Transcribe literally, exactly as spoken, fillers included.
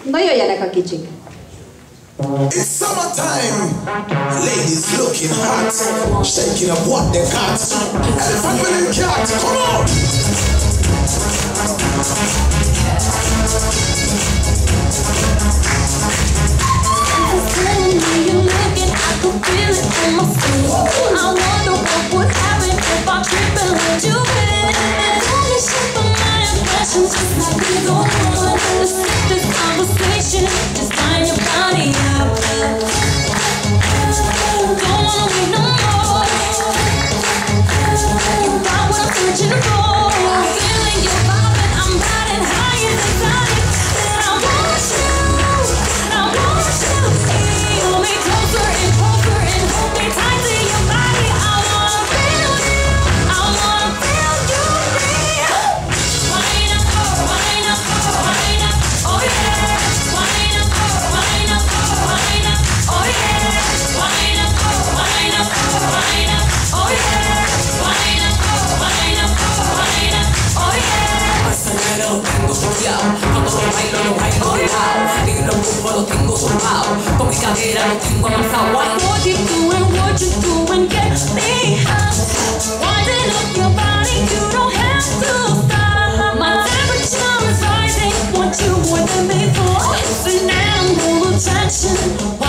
Na jöjjenek a kicsik. It's summertime, ladies looking hot, shaking up what they got. Elephant with them cat, come on! You're looking, I can feel it on my skin. I wonder what would happen if I trip and let you in. Only shape of my impressions, just like we go on. Let's skip this conversation, just find your body out. Don't wanna wait no more. You got what I'm searching for. I'm feeling your vibe and I'm riding high in the body. And I want you, and I want you. Hold me closer and closer and hold me tight to your body. I wanna feel you, I wanna feel you. Wind up, wind up, wind up, oh yeah. Wind up, wind up, wind up, oh yeah. Wind up, wind up, wind up, oh yeah. Wind up, wind up, wind up, oh yeah. Hasta lo tengo bloqueado, cuando lo bailo lo bailo pegado. Y los grupos los tengo soltados, con mi cadera los tengo avanzados. What you doing, what you doing, get me hot. Winding up your body, you don't have to stop. My temperature is rising, want you more than before. It's an animal attraction.